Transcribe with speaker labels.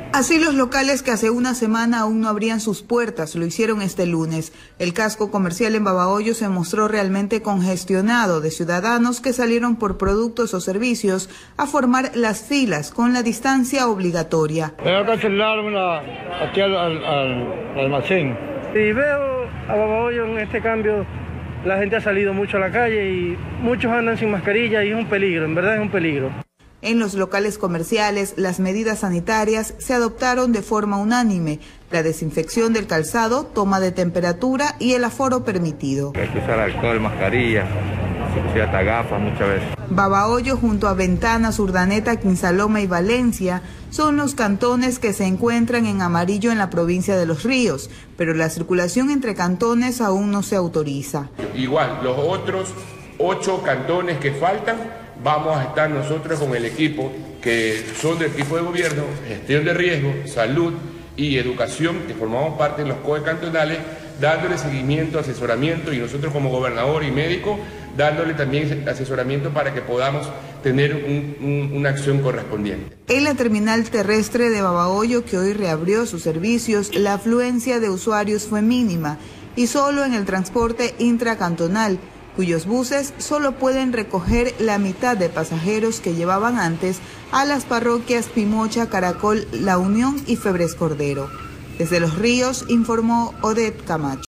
Speaker 1: Así los locales que hace una semana aún no abrían sus puertas lo hicieron este lunes. El casco comercial en Babahoyo se mostró realmente congestionado de ciudadanos que salieron por productos o servicios a formar las filas con la distancia obligatoria.
Speaker 2: Tengo que acelerarme aquí al almacén. Y veo a Babahoyo en este cambio, la gente ha salido mucho a la calle y muchos andan sin mascarilla y es un peligro, en verdad es un peligro.
Speaker 1: En los locales comerciales, las medidas sanitarias se adoptaron de forma unánime: la desinfección del calzado, toma de temperatura y el aforo permitido.
Speaker 3: Hay que usar alcohol, mascarilla, inclusive hasta gafas muchas veces.
Speaker 1: Babahoyo, junto a Ventanas, Urdaneta, Quinsaloma y Valencia, son los cantones que se encuentran en amarillo en la provincia de Los Ríos, pero la circulación entre cantones aún no se autoriza.
Speaker 4: Igual, los otros 8 cantones que faltan, vamos a estar nosotros con el equipo, que son del equipo de gobierno, gestión de riesgo, salud y educación, que formamos parte de los COE cantonales, dándole seguimiento, asesoramiento, y nosotros como gobernador y médico, dándole también asesoramiento para que podamos tener una acción correspondiente.
Speaker 1: En la terminal terrestre de Babahoyo, que hoy reabrió sus servicios, la afluencia de usuarios fue mínima, y solo en el transporte intracantonal, cuyos buses solo pueden recoger la mitad de pasajeros que llevaban antes a las parroquias Pimocha, Caracol, La Unión y Febres Cordero. Desde Los Ríos informó Odette Camacho.